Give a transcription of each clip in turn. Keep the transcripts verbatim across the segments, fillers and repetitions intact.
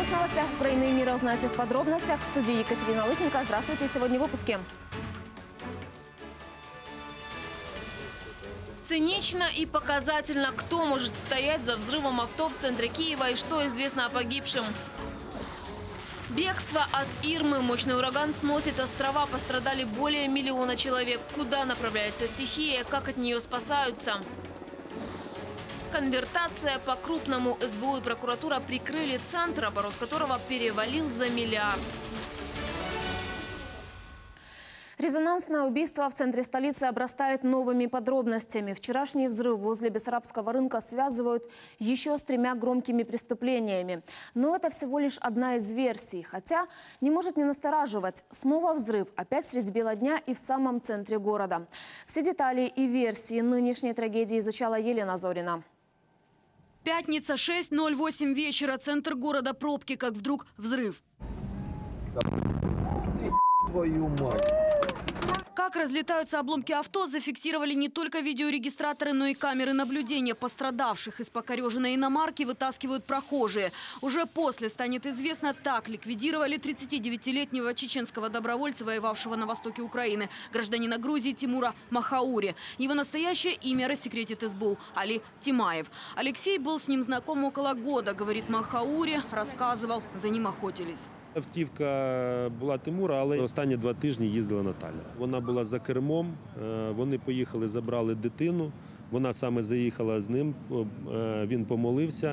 всех новостях Украины и мира узнаете в подробностях. В студии Екатерина Лысенко. Здравствуйте. Сегодня в выпуске. Цинично и показательно, кто может стоять за взрывом авто в центре Киева и что известно о погибшем. Бегство от Ирмы. Мощный ураган сносит острова. Пострадали более миллиона человек. Куда направляется стихия? Как от нее спасаются? Конвертация по-крупному. СБУ и прокуратура прикрыли центр, оборот которого перевалил за миллиард. Резонансное убийство в центре столицы обрастает новыми подробностями. Вчерашний взрыв возле Бессарабского рынка связывают еще с тремя громкими преступлениями. Но это всего лишь одна из версий. Хотя не может не настораживать. Снова взрыв, опять средь бела дня и в самом центре города. Все детали и версии нынешней трагедии изучала Елена Зорина. Пятница, шесть ноль восемь вечера. Центр города, пробки, как вдруг взрыв. Твою мать. Как разлетаются обломки авто, зафиксировали не только видеорегистраторы, но и камеры наблюдения. Пострадавших из покореженной иномарки вытаскивают прохожие. Уже после станет известно, так ликвидировали тридцатидевятилетнего чеченского добровольца, воевавшего на востоке Украины, гражданина Грузии Тимура Махаури. Его настоящее имя рассекретит СБУ – Али Тимаев. Алексей был с ним знаком около года, говорит Махаури, рассказывал, за ним охотились. Автівка була Тимура, але останні два тижні їздила Наталя. Вона була за кермом, вони поїхали, забрали дитину, вона саме заїхала з ним, він помолився,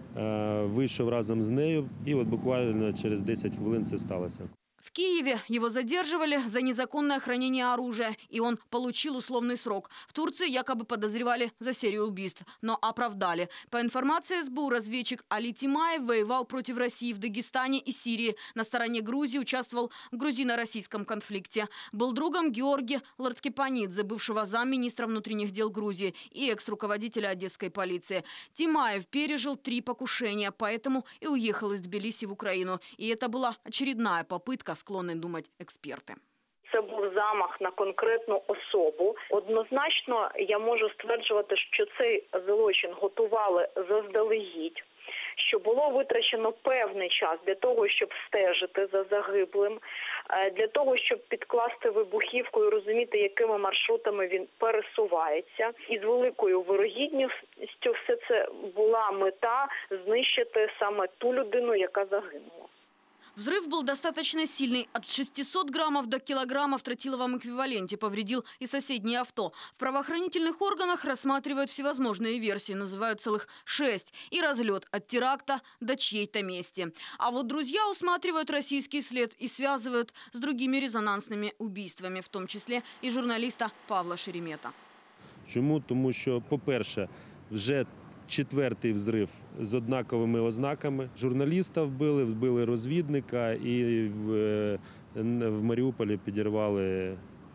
вийшов разом з нею і от буквально через десять хвилин це сталося. В Киеве его задерживали за незаконное хранение оружия, и он получил условный срок. В Турции якобы подозревали за серию убийств, но оправдали. По информации СБУ, разведчик Али Тимаев воевал против России в Дагестане и Сирии. На стороне Грузии участвовал в грузино-российском конфликте. Был другом Георгия Лордкипанидзе, бывшего замминистра внутренних дел Грузии и экс-руководителя одесской полиции. Тимаев пережил три покушения, поэтому и уехал из Тбилиси в Украину. И это была очередная попытка, склонні думати експерти. Це був замах на конкретну особу. Однозначно я можу стверджувати, що цей злочин готували заздалегідь, що було витрачено певний час для того, щоб стежити за загиблим, для того, щоб підкласти вибухівку і розуміти, якими маршрутами він пересувається. І з великою вирогідністю все це була мета знищити саме ту людину, яка загинула. Взрыв был достаточно сильный. От шестисот граммов до килограмма в тротиловом эквиваленте повредил и соседнее авто. В правоохранительных органах рассматривают всевозможные версии, называют целых шесть. И разлет от теракта до чьей-то мести. А вот друзья усматривают российский след и связывают с другими резонансными убийствами, в том числе и журналиста Павла Шеремета. Чому? Тому що, по-перше, вже четвертий взрив з однаковими ознаками. Журналіста вбили, вбили розвідника і в, в Маріуполі підірвали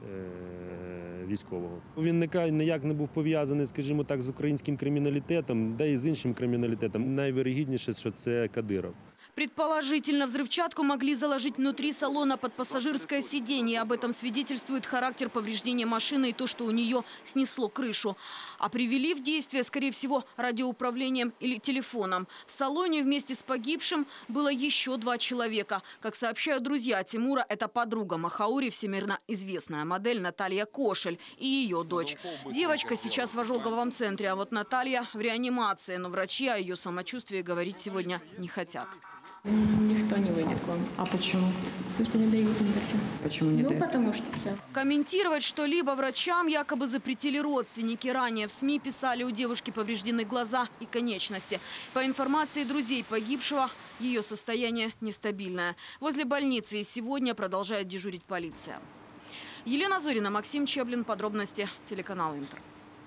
військового. Він ніяк не був пов'язаний, скажімо так, з українським криміналітетом, да і з іншим криміналітетом. Найвірогідніше, що це Кадиров. Предположительно, взрывчатку могли заложить внутри салона под пассажирское сиденье. Об этом свидетельствует характер повреждения машины и то, что у нее снесло крышу. А привели в действие, скорее всего, радиоуправлением или телефоном. В салоне вместе с погибшим было еще два человека. Как сообщают друзья Тимура, это подруга Махаури, всемирно известная модель Наталья Кошель и ее дочь. Девочка сейчас в ожоговом центре, а вот Наталья в реанимации. Но врачи о ее самочувствии говорить сегодня не хотят. Никто не выйдет к вам. А почему? Потому что не дают интервью. Почему не ну, дают? Ну, потому что все. Комментировать что-либо врачам якобы запретили родственники. Ранее в СМИ писали, у девушки повреждены глаза и конечности. По информации друзей погибшего, ее состояние нестабильное. Возле больницы и сегодня продолжает дежурить полиция. Елена Зорина, Максим Чеблин. Подробности. Телеканал Интер.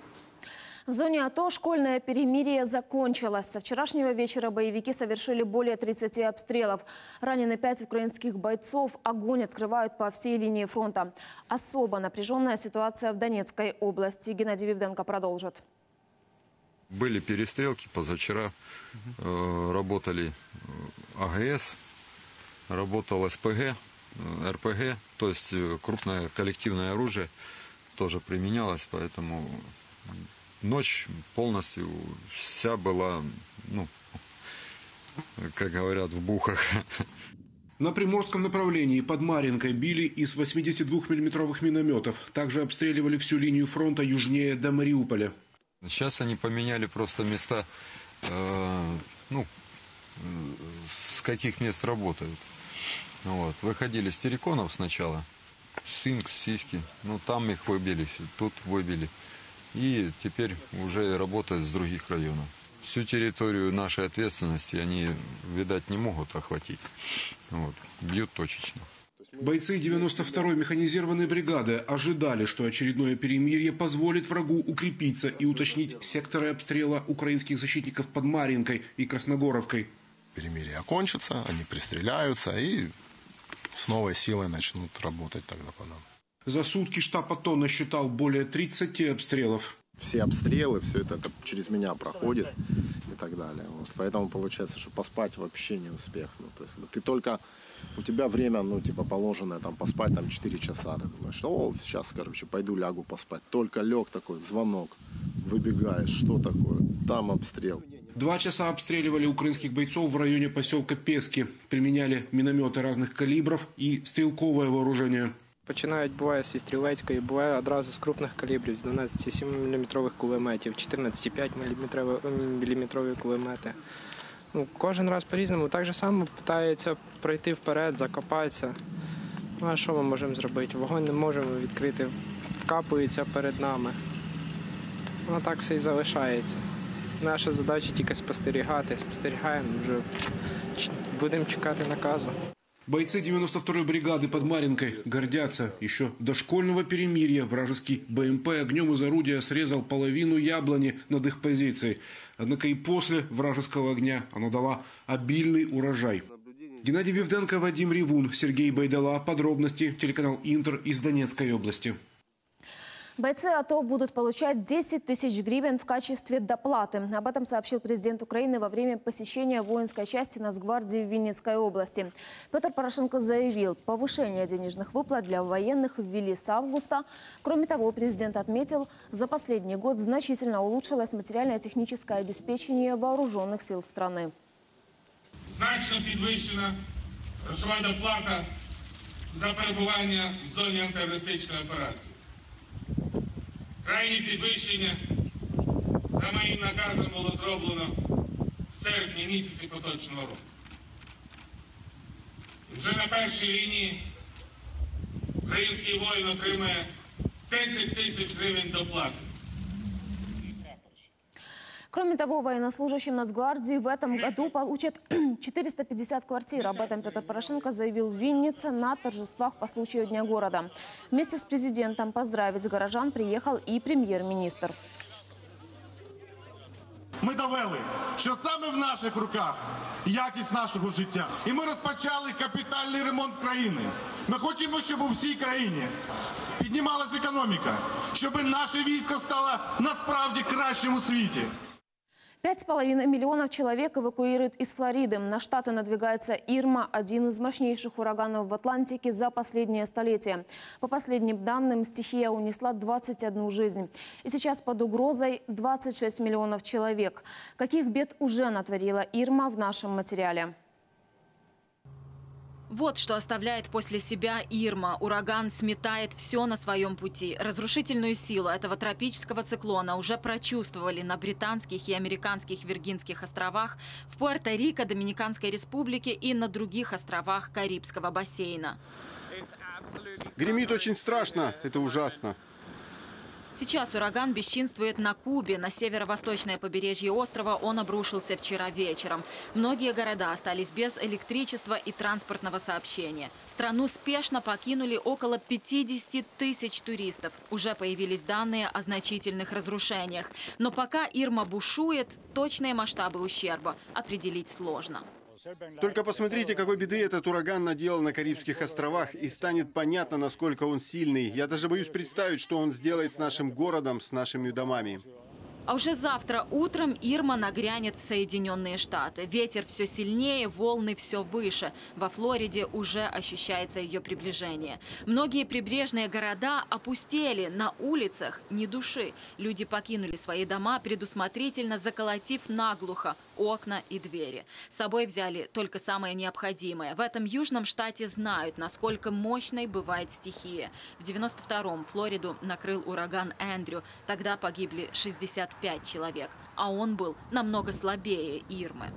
В зоне АТО школьное перемирие закончилось. Со вчерашнего вечера боевики совершили более тридцати обстрелов. Ранены пять украинских бойцов. Огонь открывают по всей линии фронта. Особо напряженная ситуация в Донецкой области. Геннадий Вивденко продолжит. Были перестрелки позавчера. Э, работали АГС, работал СПГ, РПГ. То есть крупное коллективное оружие тоже применялось, поэтому... Ночь полностью вся была, ну, как говорят, в бухах. На Приморском направлении под Марьинкой били из восьмидесятидвухмиллиметровых минометов. Также обстреливали всю линию фронта южнее до Мариуполя. Сейчас они поменяли просто места, э, ну, с каких мест работают. Вот. Выходили с терриконов сначала, Сфинкс, Сиськи, ну там их выбили, тут выбили. И теперь уже работают с других районов. Всю территорию нашей ответственности они, видать, не могут охватить. Вот. Бьют точечно. Бойцы девяносто второй механизированной бригады ожидали, что очередное перемирие позволит врагу укрепиться и уточнить секторы обстрела украинских защитников под Марьинкой и Красногоровкой. Перемирие окончится, они пристреляются и с новой силой начнут работать тогда по нам. За сутки штаб АТО насчитал более тридцати обстрелов. Все обстрелы, все это, это через меня проходит и так далее. Вот. Поэтому получается, что поспать вообще не успех. Ну, то есть, ты только, у тебя время, ну, типа, положенное, там, поспать, там, четыре часа. Ты думаешь, о, сейчас, короче, пойду лягу поспать. Только лег такой, звонок, выбегаешь, что такое, там обстрел. Два часа обстреливали украинских бойцов в районе поселка Пески. Применяли минометы разных калибров и стрелковое вооружение. Починають, буває, зі стрілецької, буває одразу з крупних калібрів, з дванадцять сім міліметрових кулеметів, чотирнадцять п'ять міліметрові кулемети. Ну, кожен раз по-різному. Так же само питається пройти вперед, закопатися. Ну, а що ми можемо зробити? Вогонь не можемо відкрити, вкапується перед нами. Воно так все і залишається. Наша задача тільки спостерігати. Спостерігаємо, вже будемо чекати наказу. Бойцы девяносто второй бригады под Марьинкой гордятся. Еще до школьного перемирия вражеский БМП огнем из орудия срезал половину яблони над их позицией. Однако и после вражеского огня она дала обильный урожай. Геннадий Вивденко, Вадим Ревун, Сергей Байдала. Подробности. Телеканал Интер из Донецкой области. Бойцы АТО будут получать десять тысяч гривен в качестве доплаты. Об этом сообщил президент Украины во время посещения воинской части Нацгвардии в Винницкой области. Петр Порошенко заявил, повышение денежных выплат для военных ввели с августа. Кроме того, президент отметил, за последний год значительно улучшилось материально-техническое обеспечение вооруженных сил страны. Значно підвищена грошова доплата за перебування в зоні антитерористичної операції. Крайнє підвищення за моїм наказом було зроблено в серпні місяці поточного року. І вже на першій лінії український воїн отримає десять тисяч гривень доплати. Кроме того, военнослужащим Нацгвардии в этом году получат четыреста пятьдесят квартир. Об этом Петр Порошенко заявил в Виннице на торжествах по случаю Дня города. Вместе с президентом поздравить горожан приехал и премьер-министр. Ми довели, що саме в наших руках якість нашого життя. І ми розпочали капітальний ремонт країни. Ми хочемо, щоб у всій країні піднімалась економіка, щоб наше військо стало насправді кращим у світі. Пять с половиной миллионов человек эвакуируют из Флориды. На Штаты надвигается Ирма, один из мощнейших ураганов в Атлантике за последнее столетие. По последним данным, стихия унесла двадцать одну жизнь. И сейчас под угрозой двадцать шесть миллионов человек. Каких бед уже натворила Ирма в нашем материале? Вот что оставляет после себя Ирма. Ураган сметает все на своем пути. Разрушительную силу этого тропического циклона уже прочувствовали на британских и американских Виргинских островах, в Пуэрто-Рико, Доминиканской республике и на других островах Карибского бассейна. Гремит очень страшно, это ужасно. Сейчас ураган бесчинствует на Кубе. На северо-восточное побережье острова он обрушился вчера вечером. Многие города остались без электричества и транспортного сообщения. Страну спешно покинули около пятидесяти тысяч туристов. Уже появились данные о значительных разрушениях. Но пока Ирма бушует, точные масштабы ущерба определить сложно. Только посмотрите, какой беды этот ураган наделал на Карибских островах, и станет понятно, насколько он сильный. Я даже боюсь представить, что он сделает с нашим городом, с нашими домами. А уже завтра утром Ирма нагрянет в Соединенные Штаты. Ветер все сильнее, волны все выше. Во Флориде уже ощущается ее приближение. Многие прибрежные города опустели, на улицах ни души. Люди покинули свои дома, предусмотрительно заколотив наглухо окна и двери. С собой взяли только самое необходимое. В этом южном штате знают, насколько мощной бывает стихия. В девяносто втором Флориду накрыл ураган Эндрю. Тогда погибли шестьдесят пять человек, а он был намного слабее Ирмы.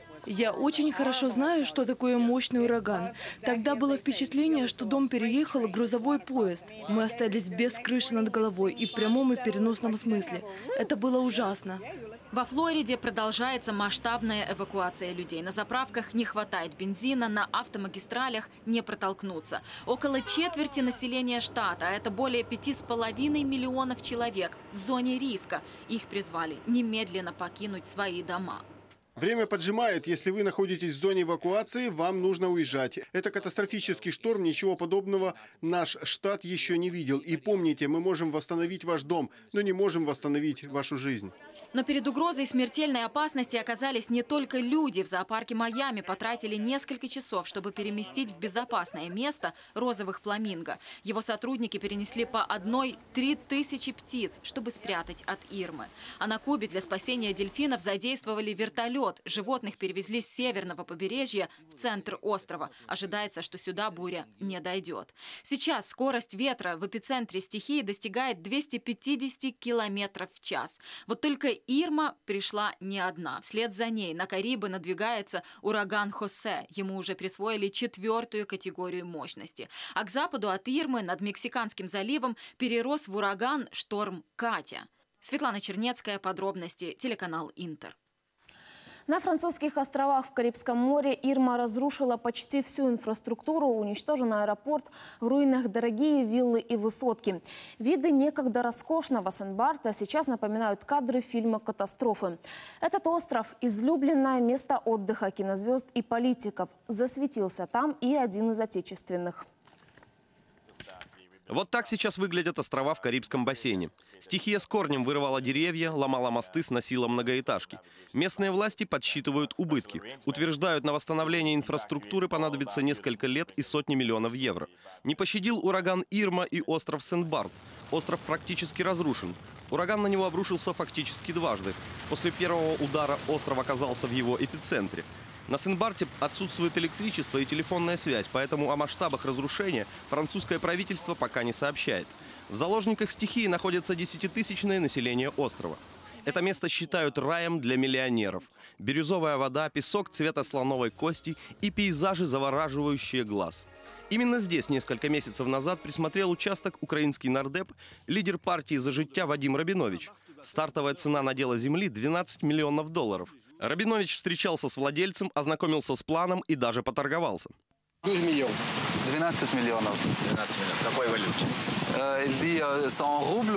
Я очень хорошо знаю, что такое мощный ураган. Тогда было впечатление, что дом переехал грузовой поезд. Мы остались без крыши над головой и в прямом и в переносном смысле. Это было ужасно. Во Флориде продолжается масштабная эвакуация людей. На заправках не хватает бензина, на автомагистралях не протолкнуться. Около четверти населения штата, а это более пяти с половиной миллионов человек, в зоне риска. Их призвали немедленно покинуть свои дома. Время поджимает. Если вы находитесь в зоне эвакуации, вам нужно уезжать. Это катастрофический шторм. Ничего подобного наш штат еще не видел. И помните, мы можем восстановить ваш дом, но не можем восстановить вашу жизнь. Но перед угрозой смертельной опасности оказались не только люди. В зоопарке Майами потратили несколько часов, чтобы переместить в безопасное место розовых фламинго. Его сотрудники перенесли по одной три тысячи птиц, чтобы спрятать от Ирмы. А на Кубе для спасения дельфинов задействовали вертолет. Животных перевезли с северного побережья в центр острова. Ожидается, что сюда буря не дойдет. Сейчас скорость ветра в эпицентре стихии достигает двухсот пятидесяти километров в час. Вот только Ирма пришла не одна. Вслед за ней на Карибы надвигается ураган Хосе. Ему уже присвоили четвертую категорию мощности. А к западу от Ирмы над Мексиканским заливом перерос в ураган шторм Катя. Светлана Чернецкая, подробности, телеканал Интер. На французских островах в Карибском море Ирма разрушила почти всю инфраструктуру, уничтожен аэропорт, в руинах дорогие виллы и высотки. Виды некогда роскошного Сен-Барта сейчас напоминают кадры фильма «Катастрофы». Этот остров – излюбленное место отдыха кинозвезд и политиков. Засветился там и один из отечественных. Вот так сейчас выглядят острова в Карибском бассейне. Стихия с корнем вырывала деревья, ломала мосты, сносила многоэтажки. Местные власти подсчитывают убытки. Утверждают, на восстановление инфраструктуры понадобится несколько лет и сотни миллионов евро. Не пощадил ураган Ирма и остров Сен-Барт. Остров практически разрушен. Ураган на него обрушился фактически дважды. После первого удара остров оказался в его эпицентре. На Сен-Барте отсутствует электричество и телефонная связь, поэтому о масштабах разрушения французское правительство пока не сообщает. В заложниках стихии находится десятитысячное население острова. Это место считают раем для миллионеров. Бирюзовая вода, песок цвета слоновой кости и пейзажи, завораживающие глаз. Именно здесь несколько месяцев назад присмотрел участок украинский нардеп, лидер партии «За життя» Вадим Рабинович. Стартовая цена надела земли – двенадцать миллионов долларов. Рабинович встречался с владельцем, ознакомился с планом и даже поторговался. двенадцать миллионов. двенадцать миллионов. В какой валюте? сто рублей.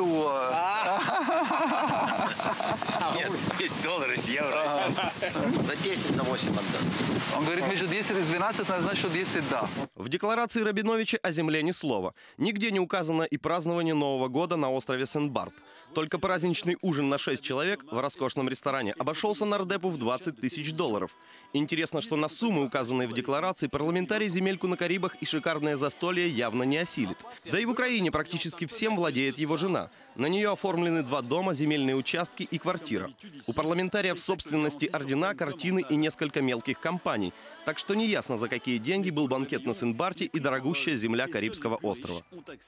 Нет, есть доллары, евро. За десять, за восемь отдаст. Он говорит, между десять и двенадцать, значит, что десять да. В декларации Рабиновича о земле ни слова. Нигде не указано и празднование Нового года на острове Сен-Барт. Только праздничный ужин на шесть человек в роскошном ресторане обошелся нардепу в двадцать тысяч долларов. Интересно, что на суммы, указанные в декларации, парламентарий земельку на Карибах и шикарное застолье явно не осилит. Да и в Украине практически всем владеет его жена. На нее оформлены два дома, земельные участки и квартира. У парламентария в собственности ордена, картины и несколько мелких компаний. Так что неясно, за какие деньги был банкет на Сен-Барте и дорогущая земля Карибского острова.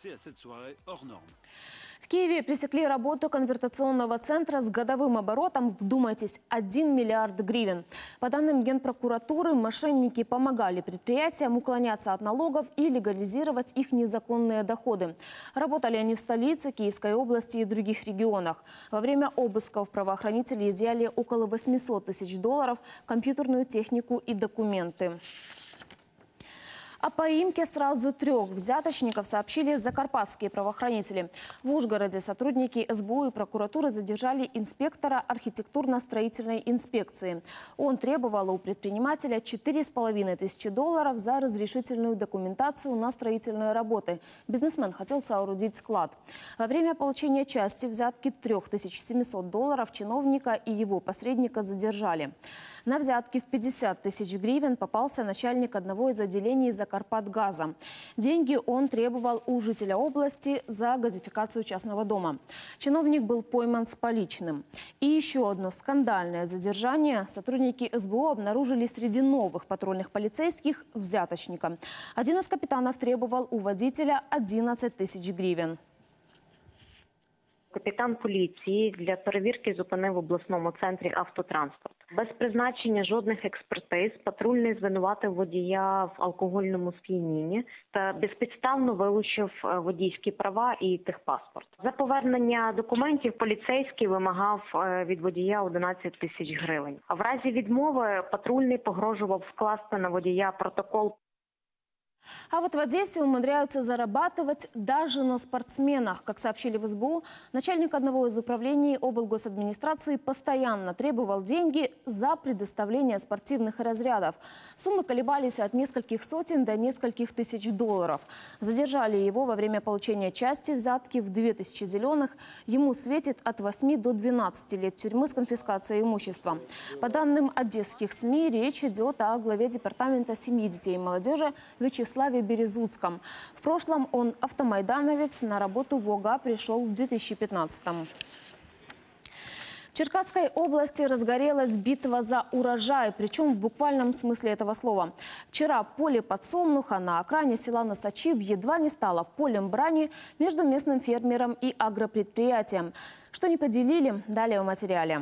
В Киеве пресекли работу конвертационного центра с годовым оборотом, вдумайтесь, один миллиард гривен. По данным Генпрокуратуры, мошенники помогали предприятиям уклоняться от налогов и легализировать их незаконные доходы. Работали они в столице, Киевской области и других регионах. Во время обысков правоохранители изъяли около восьмисот тысяч долларов, компьютерную технику и документы. О поимке сразу трех взяточников сообщили закарпатские правоохранители. В Ужгороде сотрудники эс бэ о и прокуратуры задержали инспектора архитектурно-строительной инспекции. Он требовал у предпринимателя четыре с половиной тысячи долларов за разрешительную документацию на строительные работы. Бизнесмен хотел соорудить склад. Во время получения части взятки трёх тысяч семисот долларов чиновника и его посредника задержали. На взятки в пятьдесят тысяч гривен попался начальник одного из отделений Закарпатгаза. Деньги он требовал у жителя области за газификацию частного дома. Чиновник был пойман с поличным. И еще одно скандальное задержание. Сотрудники эс бэ о обнаружили среди новых патрульных полицейских взяточника. Один из капитанов требовал у водителя одиннадцать тысяч гривен. Капітан поліції для перевірки зупинив в обласному центрі автотранспорт. Без призначення жодних експертиз патрульний звинуватив водія в алкогольному сп'янінні та безпідставно вилучив водійські права і техпаспорт. За повернення документів поліцейський вимагав від водія одинадцять тисяч гривень. А в разі відмови патрульний погрожував скласти на водія протокол. А вот в Одессе умудряются зарабатывать даже на спортсменах. Как сообщили в эс бэ о, начальник одного из управлений облгосадминистрации постоянно требовал деньги за предоставление спортивных разрядов. Суммы колебались от нескольких сотен до нескольких тысяч долларов. Задержали его во время получения части взятки в две тысячи зеленых. Ему светит от восьми до двенадцати лет тюрьмы с конфискацией имущества. По данным одесских СМИ, речь идет о главе департамента семьи, детей и молодежи Вячеславе Березуцком. В прошлом он автомайдановец, на работу в ОГА пришел в две тысячи пятнадцатом. В Черкасской области разгорелась битва за урожай, причем в буквальном смысле этого слова. Вчера поле подсолнуха на окраине села Носачив едва не стало полем брани между местным фермером и агропредприятием. Что не поделили, далее в материале.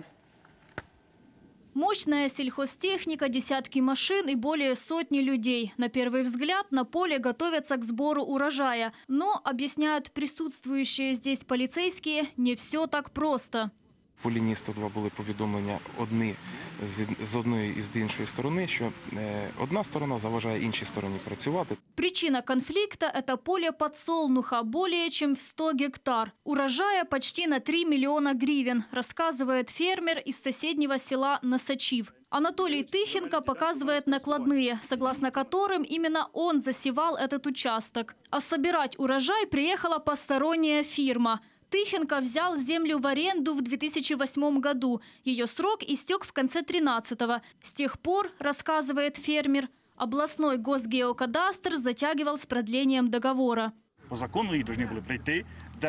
Мощная сельхозтехника, десятки машин и более сотни людей. На первый взгляд на поле готовятся к сбору урожая. Но, объясняют присутствующие здесь полицейские, не все так просто. По лінії сто два були повідомлення одні з, з одної і з іншої сторони, що е, одна сторона заважає іншій стороні працювати. Причина конфликта – это поле подсолнуха, более чем в сто гектар. Урожая почти на три миллиона гривен, рассказывает фермер из соседнего села Носачив. Анатолий Тыхенко показывает накладные, согласно которым именно он засевал этот участок. А собирать урожай приехала посторонняя фирма. Тыхенко взял землю в аренду в две тысячи восьмом году. Ее срок истек в конце тринадцатого. С тех пор, рассказывает фермер, областной госгеокадастр затягивал с продлением договора. По закону її повинні були прийти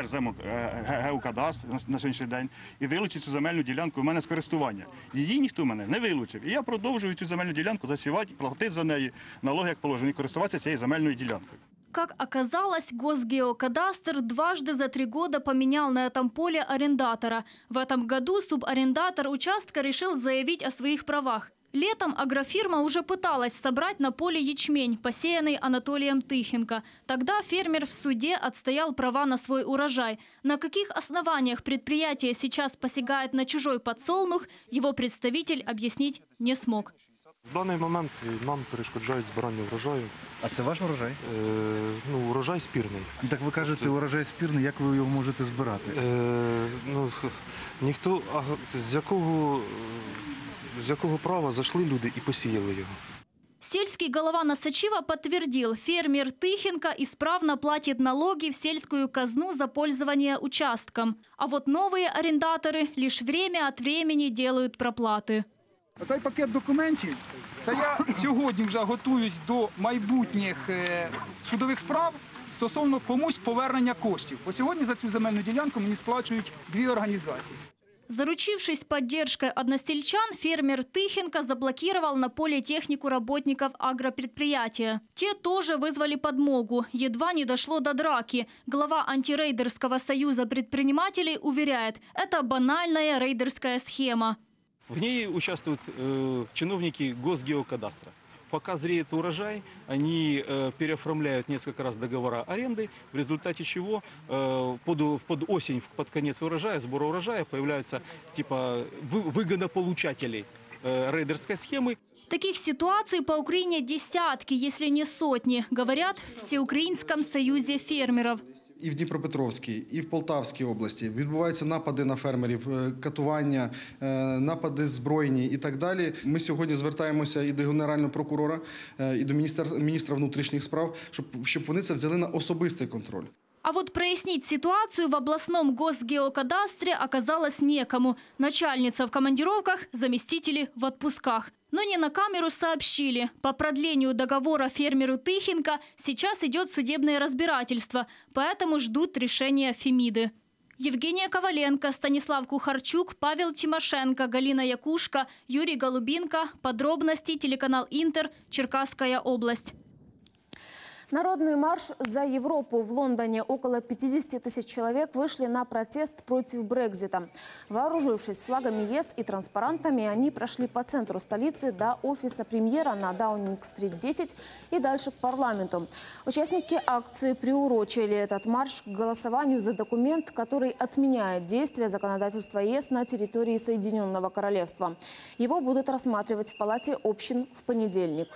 Держгеокадастр на сьогоднішній день і вилучити цю земельну ділянку в мене з користування. Її ніхто в мене не вилучив. І я продовжую цю земельну ділянку засівати, платити за неї налоги, як положено, і користуватися цією земельною ділянкою. Как оказалось, Госгеокадастр дважды за три года поменял на этом поле арендатора. В этом году субарендатор участка решил заявить о своих правах. Летом агрофирма уже пыталась собрать на поле ячмень, посеянный Анатолием Тыхенко. Тогда фермер в суде отстоял права на свой урожай. На каких основаниях предприятие сейчас посягает на чужой подсолнух, его представитель объяснить не смог. В даний момент нам перешкоджають збирання врожаю. А це ваш урожай? Е, ну, урожай спірний. Так ви кажете, урожай спірний, як ви його можете збирати? Е, ну, ніхто, а з якого, з якого права зайшли люди і посіяли його? Сельский голова Носачива подтвердил, фермер Тыхенко исправно платит налоги в сельскую казну за пользование участком. А вот новые арендаторы лишь время от времени делают проплаты. Цей пакет документів, це я сьогодні вже готуюсь до майбутніх судових справ стосовно комусь повернення коштів. Бо сьогодні за цю земельну ділянку мені сплачують дві організації. Заручившись поддержкой односельчан, фермер Тыхенко заблокировал на поле технику работников агропредприятия. Те тоже вызвали подмогу. Едва не дошло до драки. Глава антирейдерского союза предпринимателей уверяет, это банальная рейдерская схема. В ней участвуют э, чиновники Госгеокадастра. Пока зреет урожай, они э, переоформляют несколько раз договора аренды, в результате чего э, под, под осень, под конец урожая, сбора урожая появляются типа вы, выгодополучателей э, рейдерской схемы. Таких ситуаций по Украине десятки, если не сотни, говорят в Всеукраинском союзе фермеров. І в Дніпропетровській, і в Полтавській області відбуваються напади на фермерів, катування, напади збройні і так далі. Ми сьогодні звертаємося і до Генерального прокурора, і до міністра, міністра внутрішніх справ, щоб, щоб вони це взяли на особистий контроль. А вот прояснить ситуацию в областном госгеокадастре оказалось некому. Начальница в командировках, заместители в отпусках. Но не на камеру сообщили. По продлению договора фермеру Тыхенко сейчас идет судебное разбирательство, поэтому ждут решения Фемиды. Евгения Коваленко, Станислав Кухарчук, Павел Тимошенко, Галина Якушка, Юрий Голубинко. Подробности телеканал Интер, Черкасская область. Народный марш за Европу в Лондоне. Около пятидесяти тысяч человек вышли на протест против Брексита. Вооружившись флагами ЕС и транспарантами, они прошли по центру столицы до офиса премьера на Даунинг-стрит десять и дальше к парламенту. Участники акции приурочили этот марш к голосованию за документ, который отменяет действие законодательства ЕС на территории Соединенного Королевства. Его будут рассматривать в Палате общин в понедельник.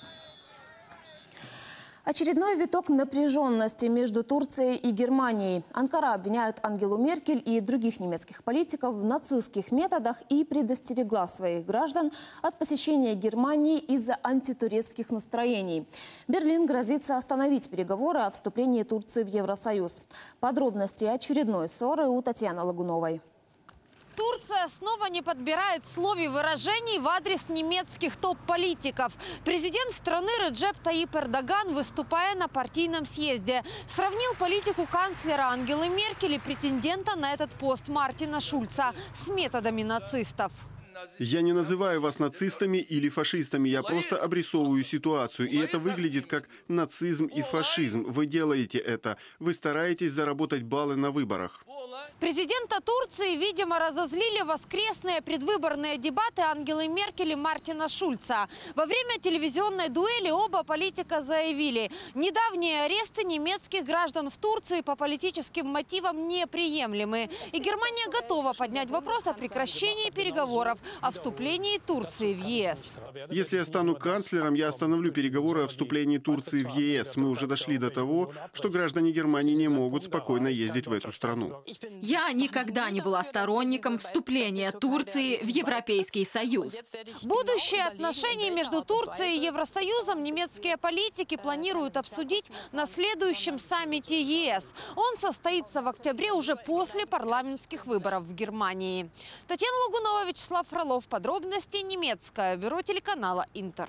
Очередной виток напряженности между Турцией и Германией. Анкара обвиняет Ангелу Меркель и других немецких политиков в нацистских методах и предостерегла своих граждан от посещения Германии из-за антитурецких настроений. Берлин грозится остановить переговоры о вступлении Турции в Евросоюз. Подробности очередной ссоры у Татьяны Лагуновой. Турция снова не подбирает слов и выражений в адрес немецких топ-политиков. Президент страны Реджеп Таyyip Эрдоган, выступая на партийном съезде, сравнил политику канцлера Ангелы Меркель и претендента на этот пост Мартина Шульца с методами нацистов. Я не называю вас нацистами или фашистами, я просто обрисовываю ситуацию. И это выглядит как нацизм и фашизм. Вы делаете это. Вы стараетесь заработать баллы на выборах. Президента Турции, видимо, разозлили воскресные предвыборные дебаты Ангелы Меркель и Мартина Шульца. Во время телевизионной дуэли оба политика заявили, недавние аресты немецких граждан в Турции по политическим мотивам неприемлемы. И Германия готова поднять вопрос о прекращении переговоров о вступлении Турции в ЕС. Если я стану канцлером, я остановлю переговоры о вступлении Турции в ЕС. Мы уже дошли до того, что граждане Германии не могут спокойно ездить в эту страну. Я никогда не была сторонником вступления Турции в Европейский Союз. Будущее отношений между Турцией и Евросоюзом немецкие политики планируют обсудить на следующем саммите ЕС. Он состоится в октябре уже после парламентских выборов в Германии. Татьяна Лагунова, Вячеслав Фролов. Подробности немецкое бюро телеканала Интер.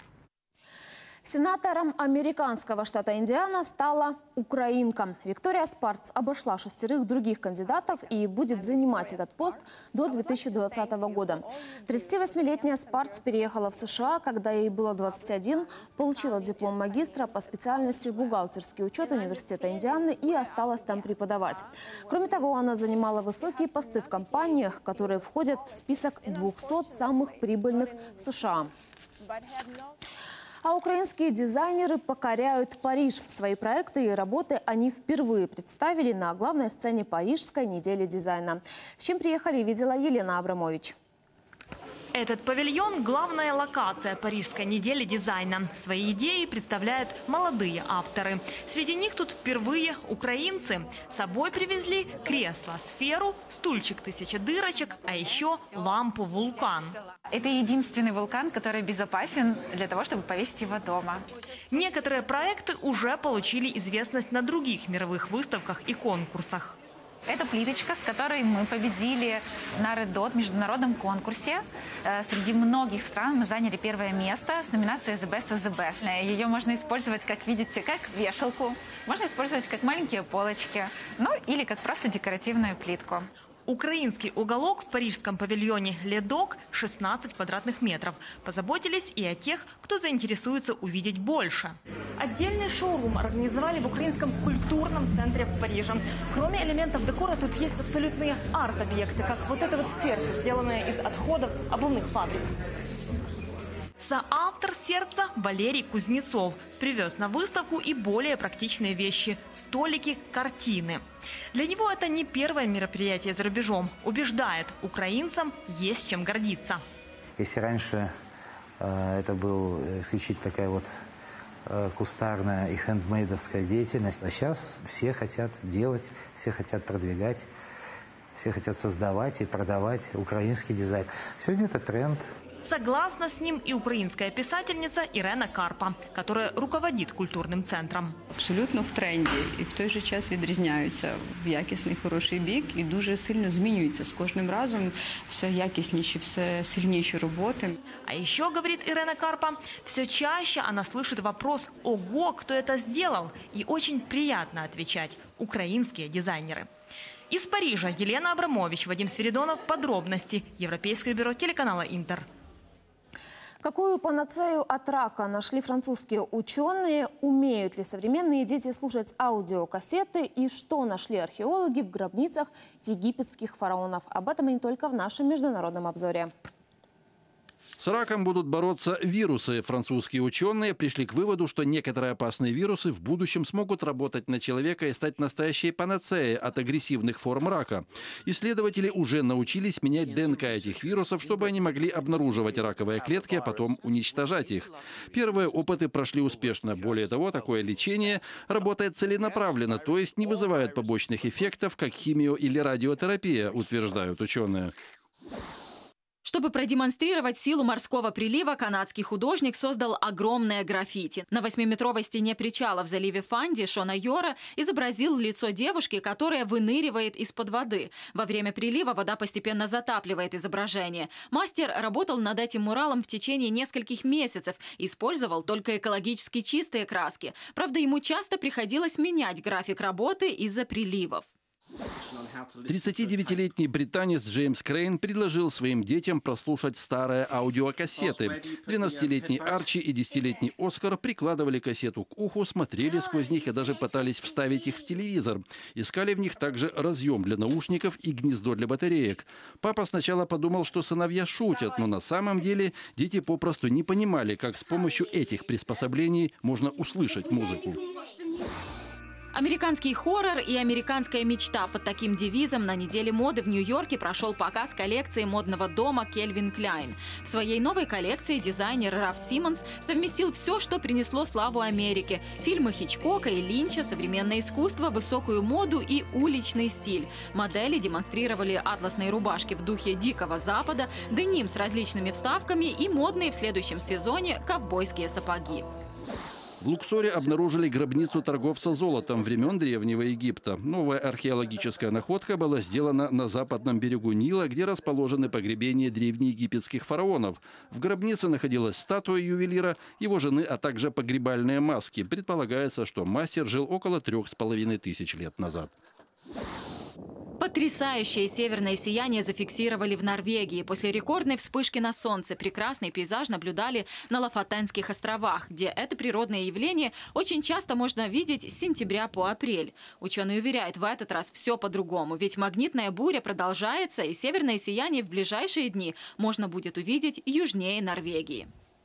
Сенатором американского штата Индиана стала украинка. Виктория Спарц обошла шестерых других кандидатов и будет занимать этот пост до две тысячи двадцатого года. тридцативосьмилетняя Спарц переехала в США, когда ей было двадцать один, получила диплом магистра по специальности бухгалтерский учет Университета Индианы и осталась там преподавать. Кроме того, она занимала высокие посты в компаниях, которые входят в список двухсот самых прибыльных в США. А украинские дизайнеры покоряют Париж. Свои проекты и работы они впервые представили на главной сцене Парижской недели дизайна. С чем приехали, видела Елена Абрамович. Этот павильон – главная локация Парижской недели дизайна. Свои идеи представляют молодые авторы. Среди них тут впервые украинцы. С собой привезли кресло, сферу, стульчик тысяча дырочек, а еще лампу «Вулкан». Это единственный вулкан, который безопасен для того, чтобы повесить его дома. Некоторые проекты уже получили известность на других мировых выставках и конкурсах. Это плиточка, с которой мы победили на Red Dot международном конкурсе. Среди многих стран мы заняли первое место с номинацией The Best of the Best. Ее можно использовать, как видите, как вешалку. Можно использовать как маленькие полочки, ну или как просто декоративную плитку. Украинский уголок в парижском павильоне «Ледок» шестнадцать квадратных метров. Позаботились и о тех, кто заинтересуется увидеть больше. Отдельный шоурум организовали в украинском культурном центре в Париже. Кроме элементов декора, тут есть абсолютные арт-объекты, как вот это вот сердце, сделанное из отходов обувных фабрик. Соавтор сердца Валерий Кузнецов привез на выставку и более практичные вещи – столики, картины. Для него это не первое мероприятие за рубежом. Убеждает, украинцам есть чем гордиться. Если раньше Это была исключительно такая вот кустарная и хендмейдовская деятельность. А сейчас все хотят делать, все хотят продвигать, все хотят создавать и продавать украинский дизайн. Сегодня это тренд. Согласна с ним и украинская писательница Ірена Карпа, которая руководит культурным центром. Абсолютно в тренді і в той же час відрізняються в якісний, хороший бік і дуже сильно змінюються. З кожним разом все якісніші, все сильніші роботи. А еще, говорит Ирена Карпа, все чаще она слышит вопрос «Ого, кто это сделал?» И очень приятно отвечать «Украинские дизайнеры». Из Парижа Елена Абрамович, Вадим Свиридонов. Подробности. Европейское бюро телеканала «Интер». Какую панацею от рака нашли французские ученые? Умеют ли современные дети слушать аудиокассеты? И что нашли археологи в гробницах египетских фараонов? Об этом и не только в нашем международном обзоре. С раком будут бороться вирусы. Французские ученые пришли к выводу, что некоторые опасные вирусы в будущем смогут работать на человека и стать настоящей панацеей от агрессивных форм рака. Исследователи уже научились менять ДНК этих вирусов, чтобы они могли обнаруживать раковые клетки, а потом уничтожать их. Первые опыты прошли успешно. Более того, такое лечение работает целенаправленно, то есть не вызывает побочных эффектов, как химио- или радиотерапия, утверждают ученые. Чтобы продемонстрировать силу морского прилива, канадский художник создал огромное граффити. На восьмиметровой стене причала в заливе Фанди Шона Йора изобразил лицо девушки, которая выныривает из-под воды. Во время прилива вода постепенно затапливает изображение. Мастер работал над этим муралом в течение нескольких месяцев, использовал только экологически чистые краски. Правда, ему часто приходилось менять график работы из-за приливов. тридцатидевятилетний британец Джеймс Крейн предложил своим детям прослушать старые аудиокассеты. двенадцатилетний Арчи и десятилетний Оскар прикладывали кассету к уху, смотрели сквозь них и даже пытались вставить их в телевизор. Искали в них также разъем для наушников и гнездо для батареек. Папа сначала подумал, что сыновья шутят, но на самом деле дети попросту не понимали, как с помощью этих приспособлений можно услышать музыку. Американский хоррор и американская мечта. Под таким девизом на неделе моды в Нью-Йорке прошел показ коллекции модного дома Кельвин Кляйн. В своей новой коллекции дизайнер Раф Симмонс совместил все, что принесло славу Америке. Фильмы Хичкока и Линча, современное искусство, высокую моду и уличный стиль. Модели демонстрировали атласные рубашки в духе Дикого Запада, деним с различными вставками и модные в следующем сезоне ковбойские сапоги. В Луксоре обнаружили гробницу торговца золотом времен Древнего Египта. Новая археологическая находка была сделана на западном берегу Нила, где расположены погребения древнеегипетских фараонов. В гробнице находилась статуя ювелира, его жены, а также погребальные маски. Предполагается, что мастер жил около трех с половиной тысяч лет назад. Потрясающее северное сияние зафиксировали в Норвегии. После рекордной вспышки на солнце прекрасный пейзаж наблюдали на Лафатенских островах, где это природное явление очень часто можно видеть с сентября по апрель. Ученые уверяют, в этот раз все по-другому, ведь магнитная буря продолжается, и северное сияние в ближайшие дни можно будет увидеть южнее Норвегии.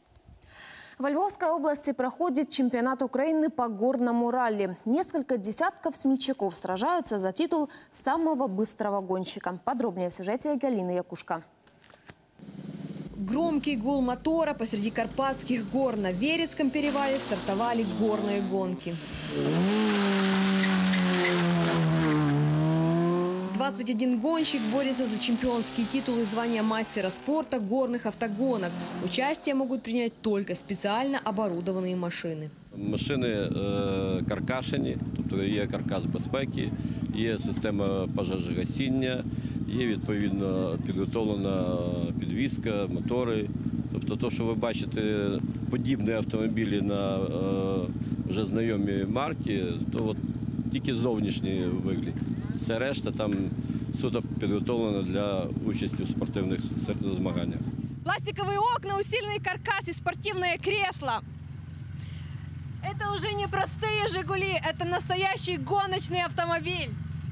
Во Львовской области проходит чемпионат Украины по горному ралли. Несколько десятков смельчаков сражаются за титул самого быстрого гонщика. Подробнее в сюжете Галины Якушко. Громкий гул мотора посреди Карпатских гор. На Верецком перевале стартовали горные гонки. двадцать один гонщик борется за чемпионский титул и звание мастера спорта горных автогонок. Участие могут принять только специально оборудованные машины. Машини е, каркашені, тобто є каркас безпеки, є система пожежогасіння, є відповідно підготовлена підвізка, мотори. Тобто те, що ви бачите подібні автомобілі на е, вже знайомі марки, то от тільки зовнішній вигляд. Все решта там суто підготовлено для участі в спортивних змаганнях. Пластиковые окна, усиленный каркас и спортивное кресло. Это уже не простые «Жигули», это настоящий гоночный автомобиль.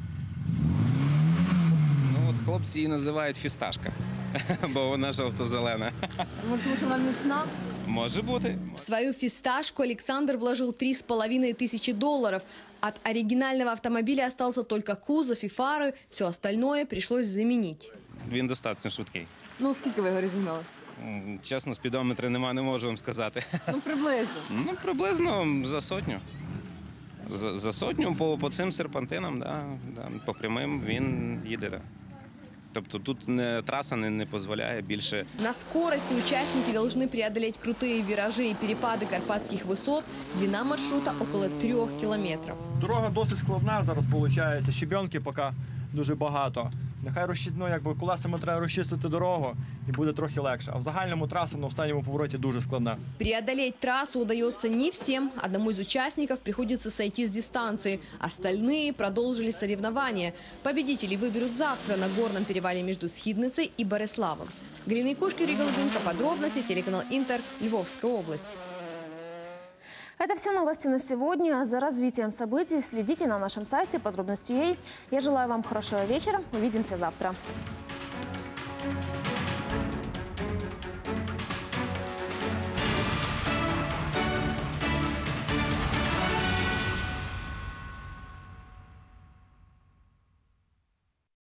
Ну от хлопці її називають «фісташка», бо вона жовто-зелена. Может, лучше вам міцна? Може бути. В свою «фисташку» Александр вложил три с половиной тысячи долларов. От оригинального автомобиля остался только кузов и фары. Все остальное пришлось заменить. Він достатньо швидкий. Ну, скільки ви його розігнали? М, Чесно, спідометра нема, не можу вам сказати. Ну, приблизно. Ну, приблизно за сотню. За, за сотню по, по цим серпантинам, да, да, по прямим він їде. Да. Тобто тут не, траса не, не дозволяє більше. На скорости участники должны преодолеть крутые виражи и перепады карпатских высот. Длина маршрута около трех километров. Дорога досить складна зараз виходить, щебенки поки дуже багато. Нехай розчи- ну, якби колесами треба розчистити дорогу і буде трохи легше. А в загальному траса на останньому повороті дуже складна. Преодолеть трассу удается не всем. Одному из участников приходится сойти с дистанции. Остальные продолжили соревнования. Победителей выберут завтра на горном перевале между Схидницей и Бориславом. Галина Якушка, Юрий Голубенко. Подробности. Телеканал Интер. Львовская область. Это все новости на сегодня. За развитием событий следите на нашем сайте подробности точка ю а. Я желаю вам хорошего вечера. Увидимся завтра.